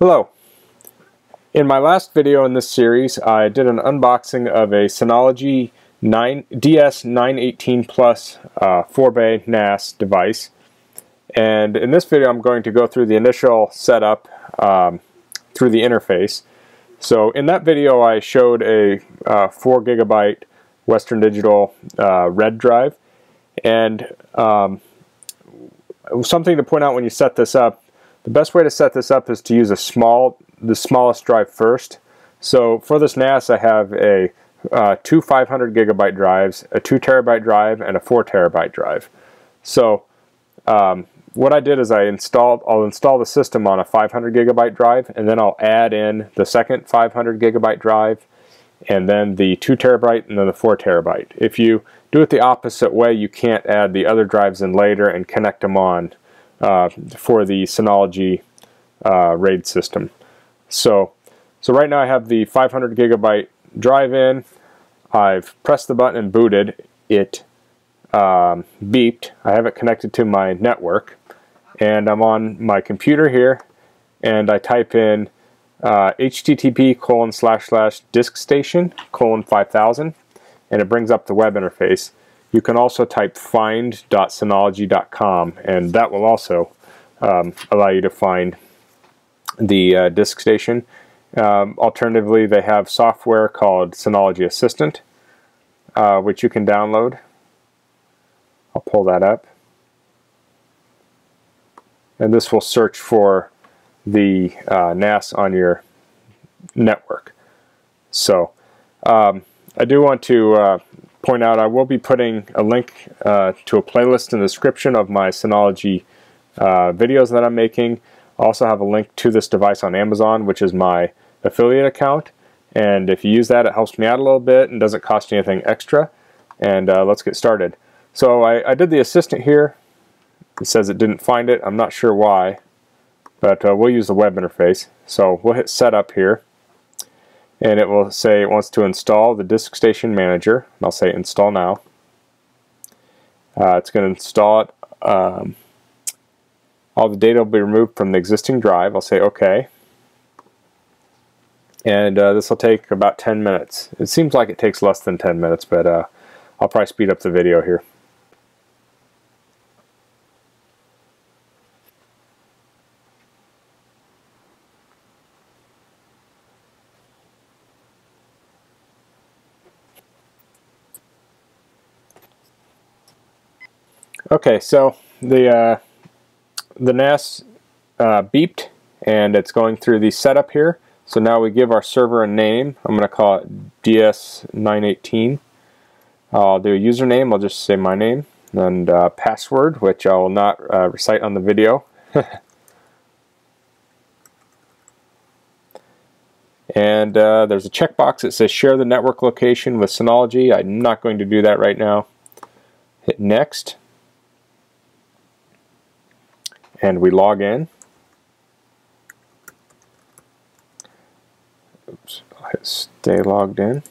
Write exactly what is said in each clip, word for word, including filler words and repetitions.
Hello. In my last video in this series, I did an unboxing of a Synology D S nine eighteen Plus uh, four bay N A S device. And in this video I'm going to go through the initial setup um, through the interface. So in that video I showed a uh, four gigabyte Western Digital uh, RED drive, and um, something to point out when you set this up, the best way to set this up is to use a small, the smallest drive first. So for this N A S I have a uh, two five hundred gigabyte drives, a two terabyte drive, and a four terabyte drive. So um, what I did is I installed, I'll install the system on a five hundred gigabyte drive, and then I'll add in the second five hundred gigabyte drive, and then the two terabyte, and then the four terabyte. If you do it the opposite way, you can't add the other drives in later and connect them on uh, for the Synology uh, RAID system. So, so right now I have the five hundred gigabyte drive in. I've pressed the button and booted. It um, beeped. I have it connected to my network, and I'm on my computer here, and I type in uh, H T T P colon slash slash diskstation colon five thousand, and it brings up the web interface. You can also type find dot synology dot com, and that will also um, allow you to find the uh, diskstation. Um, alternatively, they have software called Synology Assistant, uh, which you can download. I'll pull that up, and this will search for the uh, N A S on your network. So um, I do want to uh, point out I will be putting a link uh, to a playlist in the description of my Synology uh, videos that I'm making. I also have a link to this device on Amazon, which is my affiliate account, and if you use that, it helps me out a little bit and doesn't cost you anything extra. And uh, let's get started. So I, I did the assistant here. It says it didn't find it. I'm not sure why, but uh, we'll use the web interface. So we'll hit setup here, and it will say it wants to install the DiskStation Manager, and I'll say install now. Uh, it's going to install it. Um, all the data will be removed from the existing drive. I'll say OK, and uh, this will take about ten minutes. It seems like it takes less than ten minutes, but uh, I'll probably speed up the video here. Okay, so the uh, the N A S uh, beeped, and it's going through the setup here. So now we give our server a name. I'm going to call it D S nine eighteen. I'll do a username. I'll just say my name, and uh, password, which I will not uh, recite on the video. And uh, there's a checkbox that says share the network location with Synology. I'm not going to do that right now. Hit next. And we log in. Oops, I'll hit stay logged in.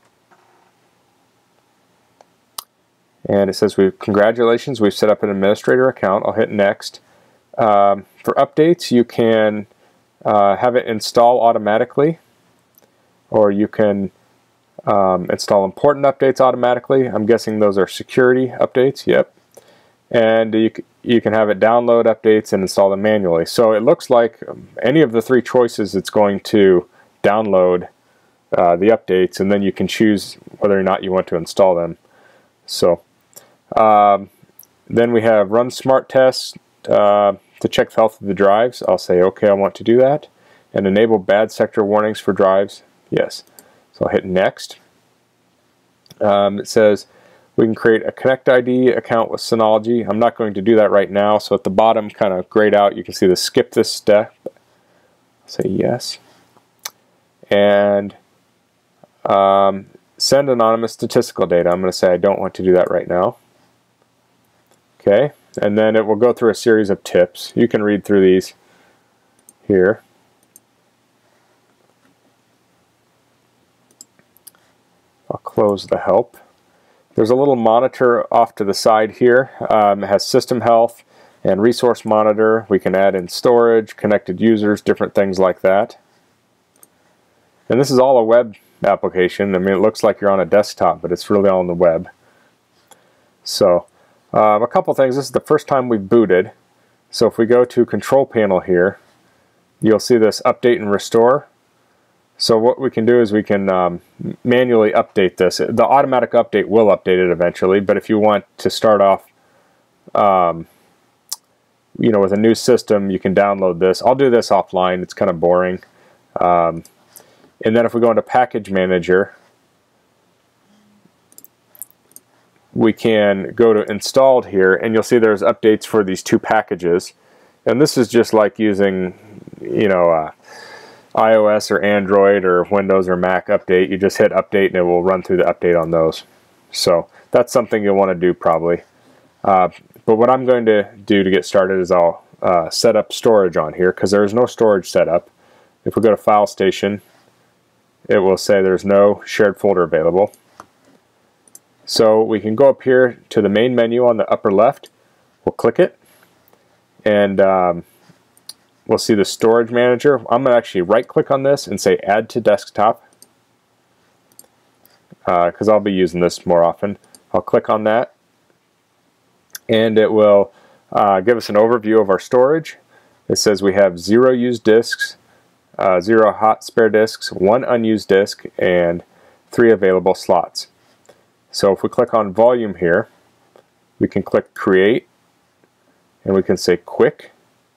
And it says, we congratulations, we've set up an administrator account. I'll hit next. Um, for updates, you can uh, have it install automatically, or you can um, install important updates automatically. I'm guessing those are security updates. Yep. And you, you can have it download updates and install them manually. So it looks like any of the three choices, it's going to download uh, the updates, and then you can choose whether or not you want to install them. So um, then we have run smart tests uh, to check the health of the drives. I'll say okay, I want to do that. And enable bad sector warnings for drives. Yes. So I'll hit next. Um, it says we can create a Connect I D account with Synology. I'm not going to do that right now, so at the bottom, kind of grayed out, you can see the skip this step. I'll say yes. And um, send anonymous statistical data. I'm going to say I don't want to do that right now. Okay, and then it will go through a series of tips. You can read through these here. I'll close the help. There's a little monitor off to the side here. Um, it has system health, And resource monitor, we can add in storage, connected users, different things like that. And this is all a web application. I mean, it looks like you're on a desktop, but it's really all on the web. So, um, a couple things. This is the first time we've booted. So if we go to Control Panel here, you'll see this Update and Restore. So what we can do is we can um, manually update this. The automatic update will update it eventually, but if you want to start off um, you know, with a new system, you can download this. I'll do this offline. It's kind of boring. Um, and then if we go into Package Manager, we can go to Installed here, and you'll see there's updates for these two packages. And this is just like using, you know, uh, iOS or Android or Windows or Mac update. You just hit update and it will run through the update on those. So that's something you'll want to do probably. Uh, but what I'm going to do to get started is I'll uh, set up storage on here, because there is no storage set up. If we go to File Station, it will say there's no shared folder available. So we can go up here to the main menu on the upper left. We'll click it, and um, we'll see the Storage Manager. I'm going to actually right click on this and say Add to Desktop, because uh, I'll be using this more often. I'll click on that, and it will uh, give us an overview of our storage. It says we have zero used disks, uh, zero hot spare disks, one unused disk, and three available slots. So if we click on Volume here, we can click Create, and we can say Quick,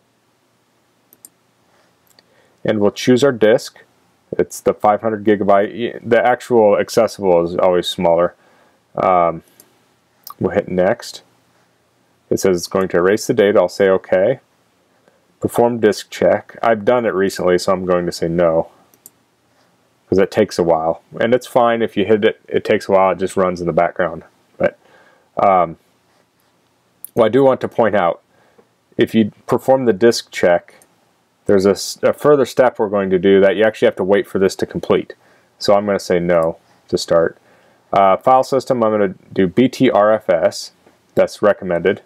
and we'll choose our disk. It's the five hundred gigabyte. The actual accessible is always smaller. Um, we'll hit Next. It says it's going to erase the data. I'll say OK. Perform disk check. I've done it recently, so I'm going to say no, because it takes a while. And it's fine if you hit it, it takes a while, it just runs in the background. But um, well, I do want to point out, if you perform the disk check, there's a, a further step we're going to do that you actually have to wait for this to complete. So I'm going to say no to start. Uh, file system, I'm going to do B T R F S. That's recommended.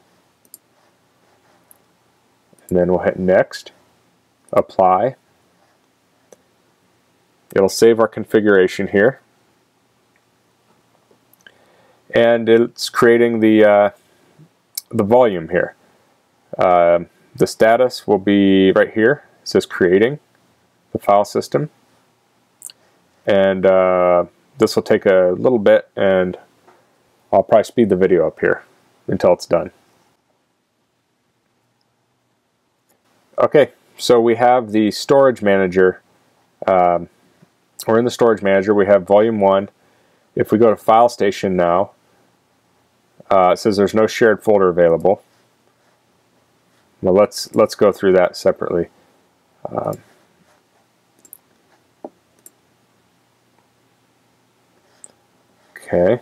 And then we'll hit Next, Apply. It'll save our configuration here. And it's creating the, uh, the volume here. Uh, the status will be right here. It says creating the file system. And uh, this will take a little bit, and I'll probably speed the video up here until it's done. Okay, so we have the storage manager. Um, we're in the storage manager. We have volume one. If we go to File Station now, uh, it says there's no shared folder available. Well, let's let's go through that separately. Um, okay.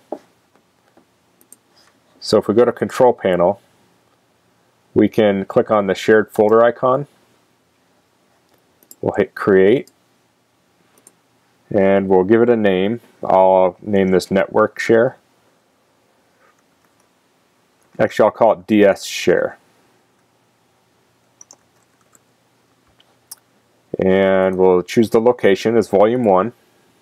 So if we go to Control Panel, we can click on the shared folder icon. We'll hit Create, and we'll give it a name. I'll name this Network Share. Actually, I'll call it D S Share. And we'll choose the location as volume one.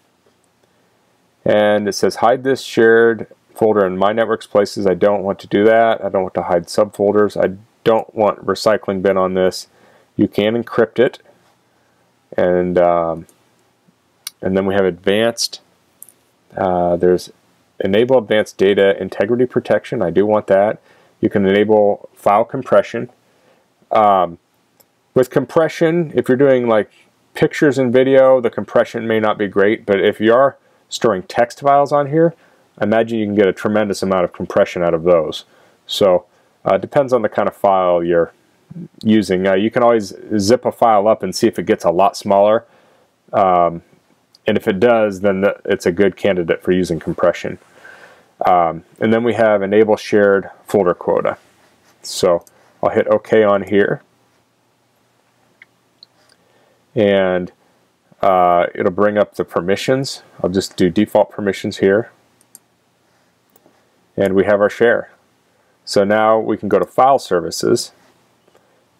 And it says hide this shared folder in my network's places. I don't want to do that. I don't want to hide subfolders. I don't want recycling bin on this. You can encrypt it. And um, and then we have advanced. Uh, there's enable advanced data integrity protection. I do want that. You can enable file compression. Um, With compression, if you're doing like pictures and video, the compression may not be great, but if you are storing text files on here, I imagine you can get a tremendous amount of compression out of those. So uh, it depends on the kind of file you're using. Uh, you can always zip a file up and see if it gets a lot smaller, um, and if it does, then the, it's a good candidate for using compression. Um, and then we have enable shared folder quota. So I'll hit OK on here. And uh, it'll bring up the permissions. I'll just do default permissions here. And we have our share. So now we can go to File Services,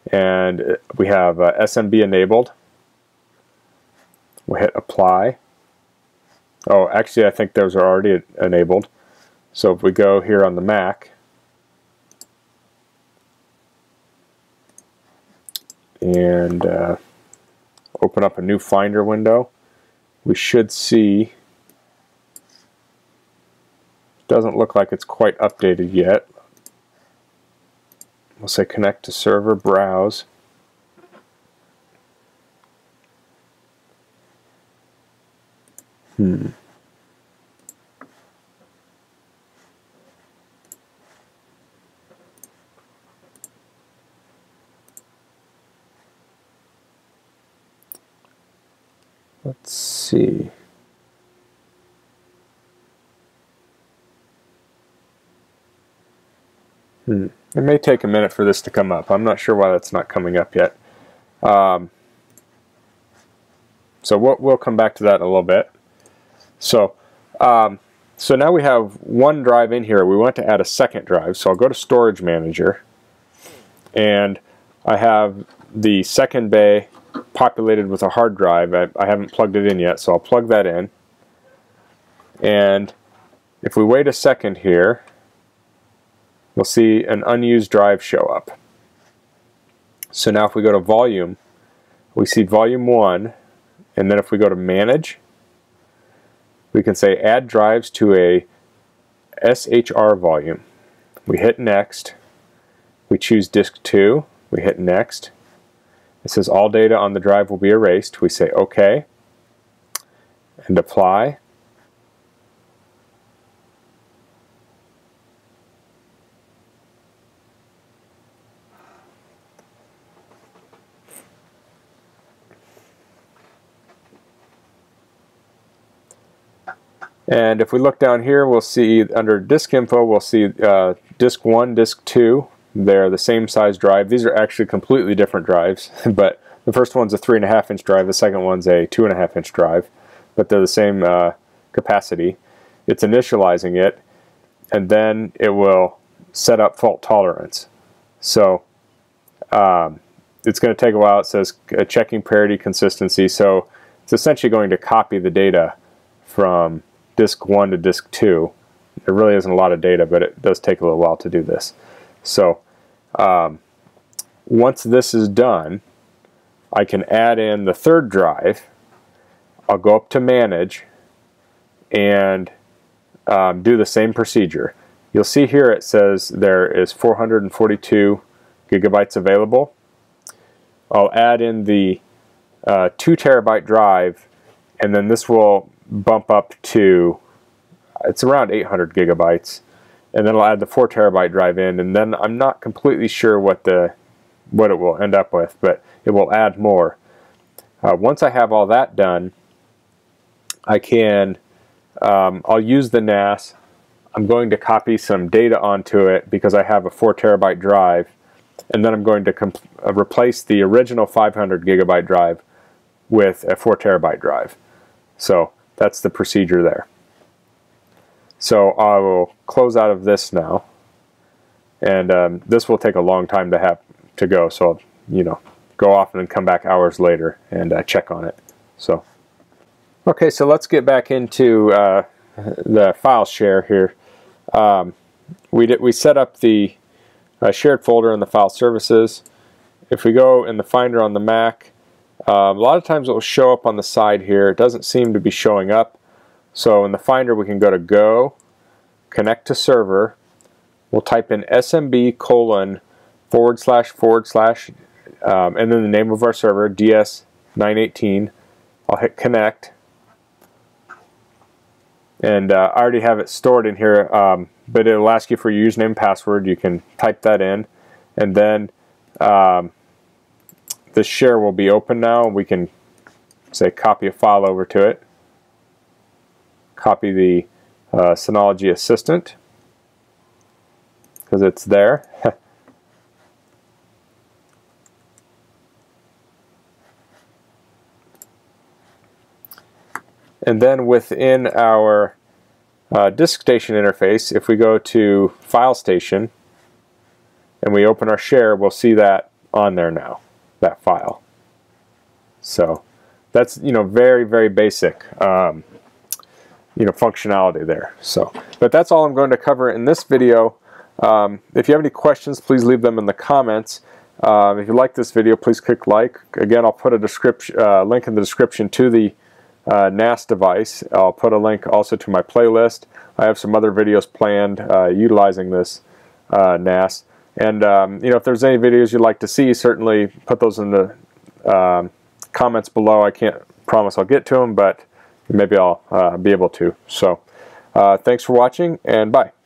and we have uh, S M B enabled. We'll hit apply. Oh, actually I think those are already enabled. So if we go here on the Mac and uh, open up a new Finder window, we should see, doesn't look like it's quite updated yet. We'll say connect to server, browse. Hmm. Let's see. Hmm. It may take a minute for this to come up. I'm not sure why that's not coming up yet. Um, so we'll, we'll come back to that in a little bit. So, um, so now we have one drive in here. We want to add a second drive. So I'll go to Storage Manager, and I have the second bay populated with a hard drive. I, I haven't plugged it in yet, so I'll plug that in. And if we wait a second here, we'll see an unused drive show up. So now if we go to Volume, we see Volume one, and then if we go to Manage, we can say Add Drives to a S H R volume. We hit Next. We choose Disk two. We hit Next. It says all data on the drive will be erased. We say OK and Apply. And if we look down here, we'll see under disk info, we'll see uh, disk one, disk two. They're the same size drive. These are actually completely different drives, but the first one's a three and a half inch drive, the second one's a two and a half inch drive, but they're the same uh, capacity. It's initializing it, and then it will set up fault tolerance. So um, it's going to take a while. It says uh, checking parity consistency, so it's essentially going to copy the data from disk one to disk two. There really isn't a lot of data, but it does take a little while to do this. So um, once this is done, I can add in the third drive. I'll go up to Manage and um, do the same procedure. You'll see here it says there is four hundred forty-two gigabytes available. I'll add in the uh, two terabyte drive, and then this will bump up to, it's around eight hundred gigabytes, and then I'll add the four terabyte drive in, and then I'm not completely sure what the what it will end up with, but it will add more. Uh, once I have all that done, I can um, I'll use the N A S. I'm going to copy some data onto it because I have a four terabyte drive, and then I'm going to comp uh, replace the original five hundred gigabyte drive with a four terabyte drive. So that's the procedure there. So I will close out of this now, and um, this will take a long time to have to go. So I'll, you know, go off and then come back hours later and uh, check on it. So okay, so let's get back into uh, the file share here. Um, we did we set up the uh, shared folder in the file services. If we go in the Finder on the Mac, Uh, a lot of times it will show up on the side here. It doesn't seem to be showing up. So in the Finder we can go to Go, Connect to Server. We'll type in S M B colon forward slash forward slash um, and then the name of our server, D S nine eighteen. I'll hit Connect. And uh, I already have it stored in here, um, but it'll ask you for your username and password. You can type that in, and then um, the share will be open now. We can say copy a file over to it. Copy the uh, Synology Assistant because it's there. And then within our uh, diskstation interface, if we go to File Station and we open our share, we'll see that on there now, that file. So that's, you know, very, very basic, um, you know, functionality there. So, but that's all I'm going to cover in this video. Um, if you have any questions, please leave them in the comments. Uh, if you like this video, please click like. Again, I'll put a description, uh, link in the description to the uh, N A S device. I'll put a link also to my playlist. I have some other videos planned uh, utilizing this uh, N A S. And um, you know, if there's any videos you'd like to see, certainly put those in the um, comments below. I can't promise I'll get to them, but maybe I'll uh, be able to. So, uh, thanks for watching, and bye.